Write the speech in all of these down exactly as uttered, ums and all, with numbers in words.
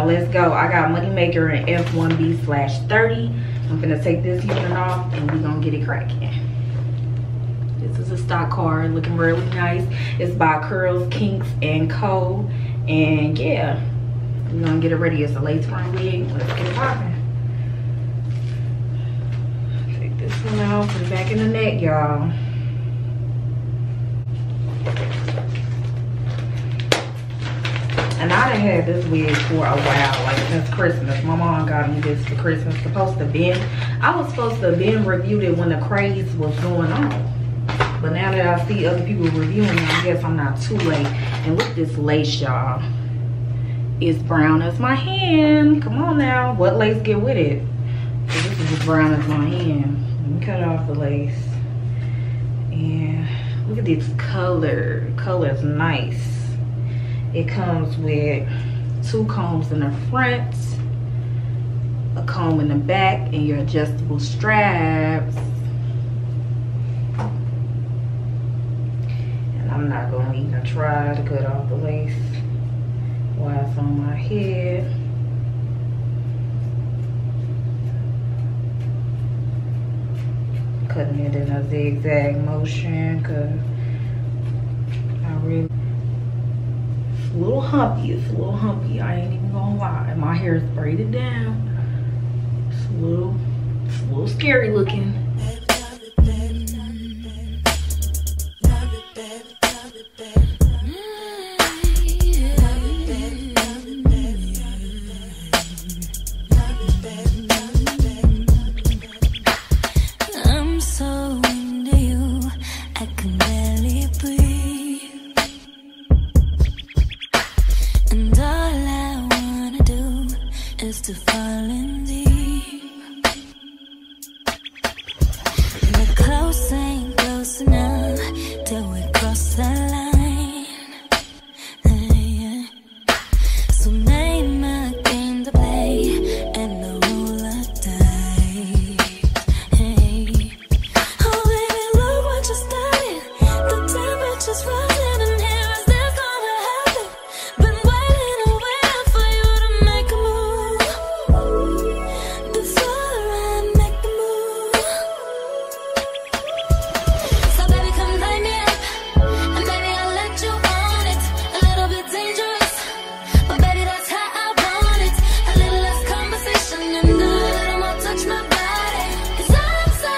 y'all. Let's go. I got Moneymaker in F one B slash thirty. I'm gonna take this unit off and we're gonna get it cracking. This is a stock card, looking really nice. It's by Curls, Kinks, and Co. And yeah, we're gonna get it ready. It's a lace front wig. Let's get it popping. Take this one out, put it back in the neck, y'all. And I done had this wig for a while, like since Christmas. My mom got me this for Christmas. Supposed to been, I was supposed to have been reviewed it when the craze was going on. But now that I see other people reviewing it, I guess I'm not too late. And look at this lace, y'all. It's brown as my hand. Come on now, what lace get with it? So this is as brown as my hand. Let me cut off the lace. And look at this color. Color is nice. It comes with two combs in the front, a comb in the back, and your adjustable straps. And I'm not gonna even try to cut off the lace while it's on my head. Cutting it in a zigzag motion, cause I really, a little humpy, it's a little humpy, I ain't even gonna lie. My hair is braided down. It's a little, it's a little scary looking. I'm so into you, I can barely breathe. And all I wanna do is to fall in deep. And the close ain't close enough till we cross the line. Yeah. So name a game to play and the roll of dice. Hey. Oh baby, look what you started. The temperature's rising in here. Is this gonna happen? Been waiting and waiting for you to make a move before I make the move. So baby, come light me up, and baby, I'll let you own it. A little bit dangerous, but baby, that's how I want it. A little less conversation and a little more touch my body. 'Cause I'm so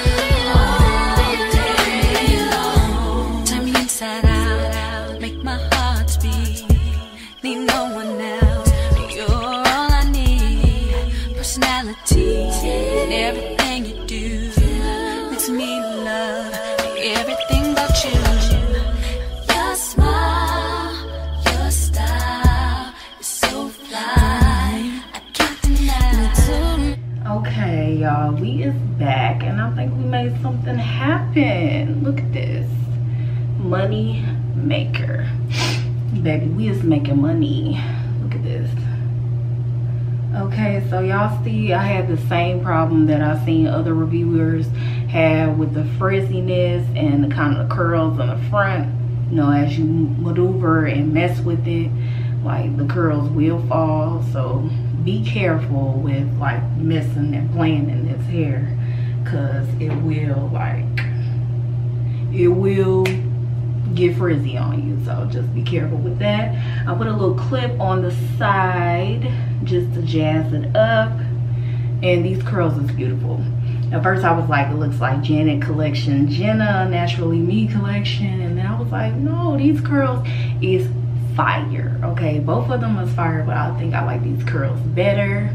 into you. Turn me inside out, make my heart beat. Need no one else, you're all I need. Personality and everything you do makes me love everything about you. Your smile, your style is so fly, I can't deny. Okay, y'all, we is back, and I think we made something happen. Look at this. Moneymaker. Baby, we is making money. Look at this. Okay, so y'all see I had the same problem that I've seen other reviewers have with the frizziness and the kind of curls on the front. You know, as you maneuver and mess with it, like the curls will fall. So be careful with like messing and playing in this hair, cause it will like, it will get frizzy on you. So just be careful with that. I put a little clip on the side just to jazz it up, and these curls is beautiful. At first I was like, it looks like Janet collection, Jenna Naturally Me collection, and then I was like, no, these curls is fire. Okay, both of them is fire, but I think I like these curls better.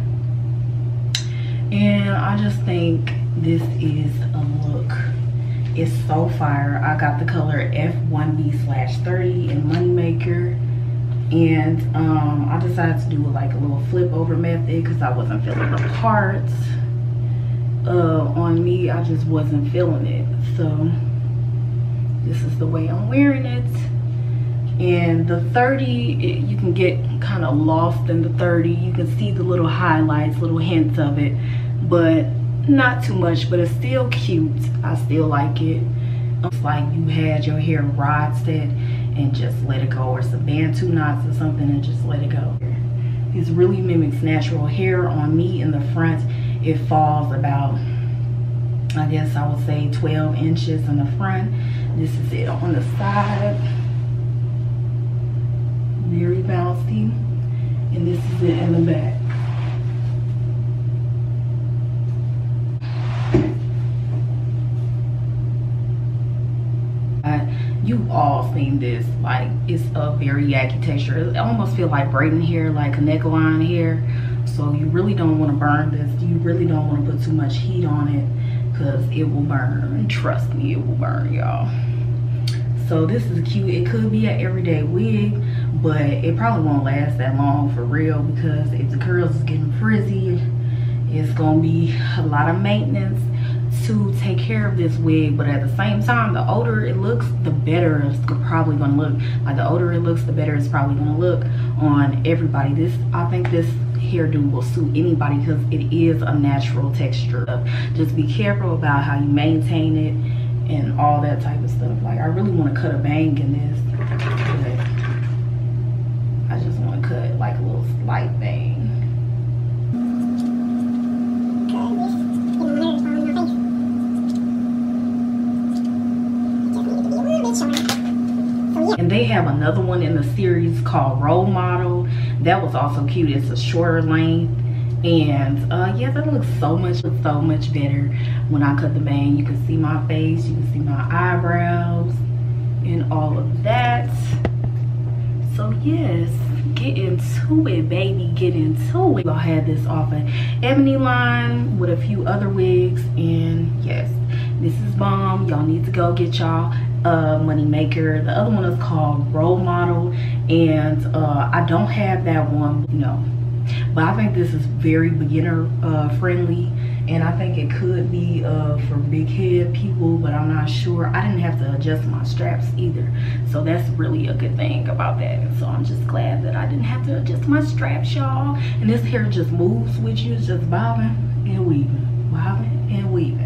And I just think this is a look. It's so fire. I got the color F one B slash thirty in Moneymaker, and um, I decided to do like a little flip over method because I wasn't feeling the parts uh, on me. I just wasn't feeling it. So this is the way I'm wearing it. And the thirty, it, you can get kind of lost in the thirty. You can see the little highlights, little hints of it, but not too much. But it's still cute. I still like it. It's like you had your hair rod set and just let it go, or some Bantu knots or something and just let it go. It really mimics natural hair. On me in the front, it falls about, I guess I would say twelve inches in the front. This is it on the side. Very bouncy. And this is it in the back. You all seen this, like it's a very yucky texture. It almost feel like braiding hair, like a neckline hair. So you really don't want to burn this. You really don't want to put too much heat on it, because it will burn. Trust me, it will burn, y'all. So this is cute. It could be an everyday wig, but it probably won't last that long for real, because if the curls is getting frizzy, it's gonna be a lot of maintenance to take care of this wig. But at the same time, the older it looks, the better it's probably gonna look. Like the older it looks, the better it's probably gonna look on everybody. This, I think this hairdo will suit anybody, because it is a natural texture. Just be careful about how you maintain it and all that type of stuff. Like I really want to cut a bang in this, but I just want to cut like a little slight bang. And they have another one in the series called Role Model. That was also cute. It's a shorter length. And uh, yeah, that looks so much, so much better when I cut the bang. You can see my face, you can see my eyebrows and all of that. So yes, get into it, baby, get into it. I had this off of Ebony line with a few other wigs, and yes, this is bomb. Y'all need to go get y'all uh money maker. The other one is called Role Model, and uh I don't have that one, you know, but I think this is very beginner uh friendly, and I think it could be uh for big head people, but I'm not sure. I didn't have to adjust my straps either, so that's really a good thing about that. So I'm just glad that I didn't have to adjust my straps, y'all. And this hair just moves with you. It's just bobbing and weaving, bobbing and weaving.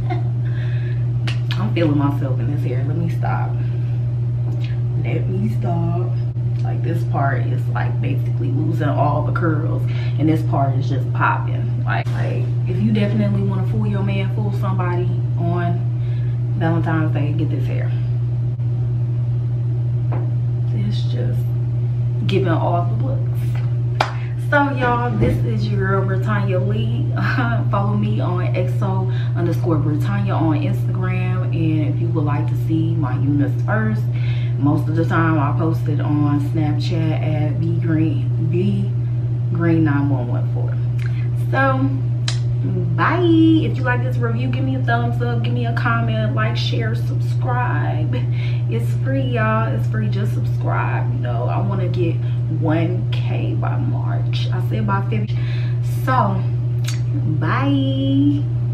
I'm feeling myself in this hair. Let me stop. Let me stop. Like this part is like basically losing all the curls, and this part is just popping. Like, like if you definitely want to fool your man, fool somebody on Valentine's Day, get this hair. It's just giving all the looks. So y'all, this is your girl Brittanya Lee. Follow me on exo underscore Brittanya on Instagram, and if you would like to see my units first, most of the time I post it on Snapchat at B Green B Green nine one one four. So bye. If you like this review, give me a thumbs up, give me a comment, like, share, subscribe. It's free, y'all. It's free. Just subscribe. You know, I want to get one K by March. I said by February. So bye.